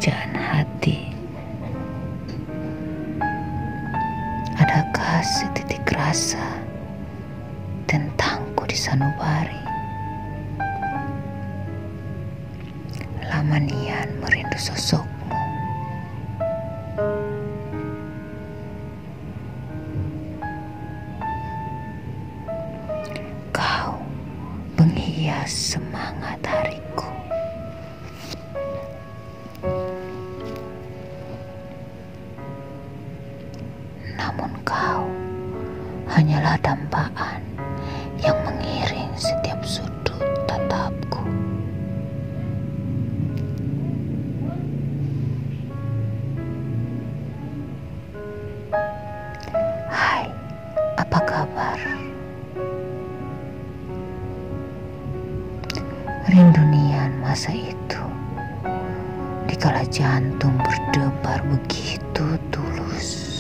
pujaan hati. Adakah setitik rasa tentangku di sanubari? Lama nian merindu sosokmu. Kau menghias semangat hariku. Namun kau hanyalah dambaan yang mengiring setiap sudut tatapku. Hai, apa kabar? Rindu nian masa itu, dikala jantung berdebar begitu tulus.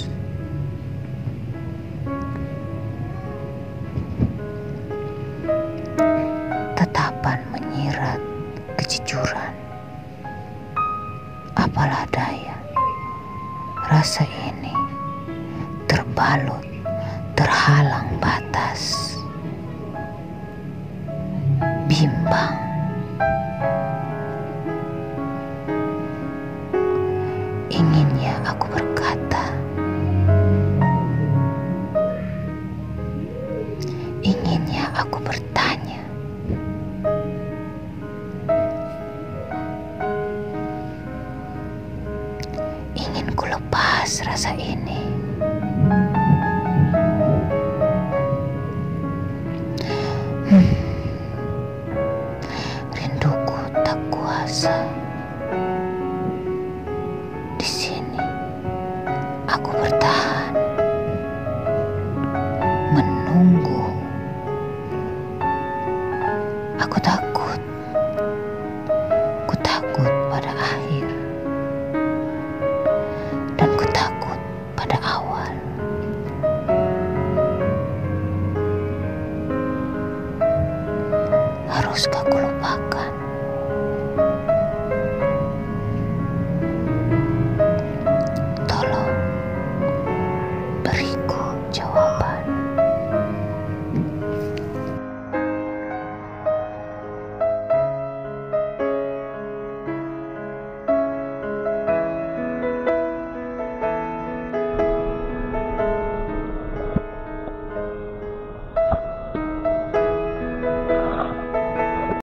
Tatapan menyirat kejujuran. Apalah daya, rasa ini terbalut, terhalang batas. Bimbang. Inginnya aku berkata, inginnya aku bertanya, ingin ku lepas rasa ini. Rinduku tak kuasa. Di sini aku bertahan, menunggu. Aku takut pada akhir, dan ku takut pada awal. Haruskah ku lupakan?